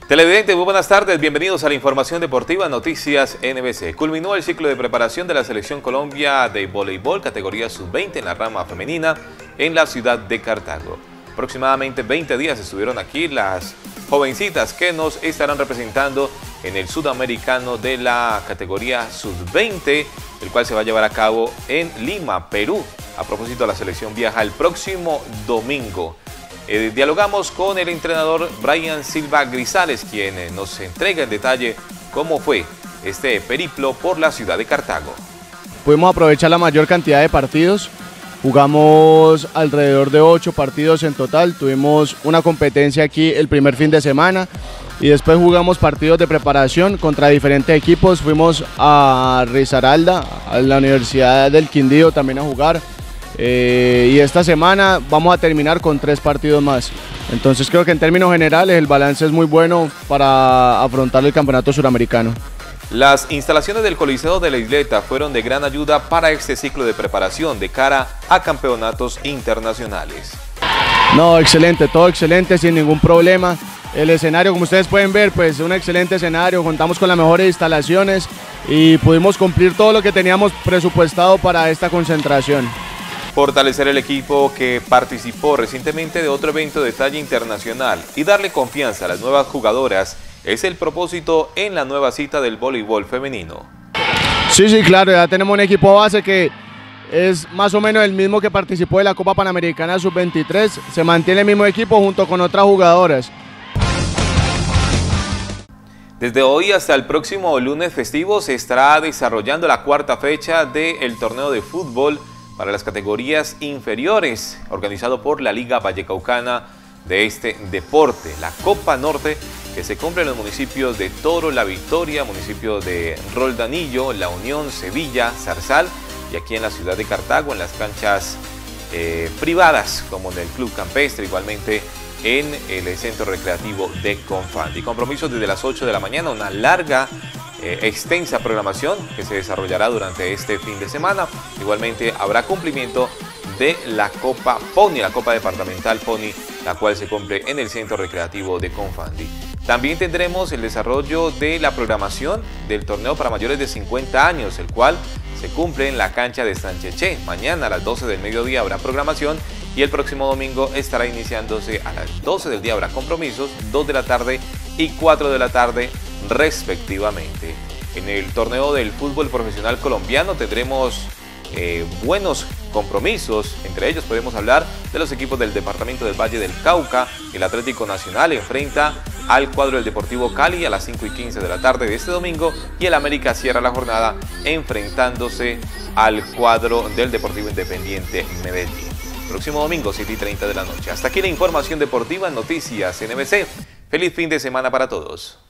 Televidentes, muy buenas tardes, bienvenidos a la información deportiva Noticias NBC. Culminó el ciclo de preparación de la Selección Colombia de voleibol categoría sub-20 en la rama femenina en la ciudad de Cartago. Aproximadamente 20 días estuvieron aquí las jovencitas que nos estarán representando en el sudamericano de la categoría sub-20, el cual se va a llevar a cabo en Lima, Perú. A propósito, la selección viaja el próximo domingo. Dialogamos con el entrenador Brian Silva Grisales, quien nos entrega en detalle cómo fue este periplo por la ciudad de Cartago. Pudimos aprovechar la mayor cantidad de partidos, jugamos alrededor de 8 partidos en total, tuvimos una competencia aquí el primer fin de semana y después jugamos partidos de preparación contra diferentes equipos. Fuimos a Risaralda, a la Universidad del Quindío también a jugar. Y esta semana vamos a terminar con 3 partidos más. Entonces creo que en términos generales el balance es muy bueno para afrontar el campeonato suramericano. Las instalaciones del Coliseo de la Isleta fueron de gran ayuda para este ciclo de preparación de cara a campeonatos internacionales. No, excelente, todo excelente, sin ningún problema. El escenario, como ustedes pueden ver, pues un excelente escenario, contamos con las mejores instalaciones y pudimos cumplir todo lo que teníamos presupuestado para esta concentración. Fortalecer el equipo que participó recientemente de otro evento de talla internacional y darle confianza a las nuevas jugadoras es el propósito en la nueva cita del voleibol femenino. Sí, claro, ya tenemos un equipo base que es más o menos el mismo que participó de la Copa Panamericana Sub-23, se mantiene el mismo equipo junto con otras jugadoras. Desde hoy hasta el próximo lunes festivo se estará desarrollando la 4ª fecha del torneo de fútbol para las categorías inferiores, organizado por la Liga Vallecaucana de este deporte, la Copa Norte, que se cumple en los municipios de Toro, La Victoria, municipios de Roldanillo, La Unión, Sevilla, Zarzal y aquí en la ciudad de Cartago, en las canchas privadas, como en el Club Campestre, igualmente en el Centro Recreativo de Confandi. Compromisos desde las 8 de la mañana, una larga extensa programación que se desarrollará durante este fin de semana. Igualmente habrá cumplimiento de la Copa Pony, la Copa Departamental Pony, la cual se cumple en el Centro Recreativo de Confandi. También tendremos el desarrollo de la programación del torneo para mayores de 50 años, el cual se cumple en la cancha de Sancheche. Mañana a las 12 del mediodía habrá programación y el próximo domingo estará iniciándose a las 12 del día. Habrá compromisos, 2 de la tarde y 4 de la tarde respectivamente. En el torneo del fútbol profesional colombiano tendremos buenos compromisos, entre ellos podemos hablar de los equipos del departamento del Valle del Cauca. El Atlético Nacional enfrenta al cuadro del Deportivo Cali a las 5:15 de la tarde de este domingo y el América cierra la jornada enfrentándose al cuadro del Deportivo Independiente Medellín. Próximo domingo 7:30 de la noche. Hasta aquí la información deportiva en Noticias NBC. Feliz fin de semana para todos.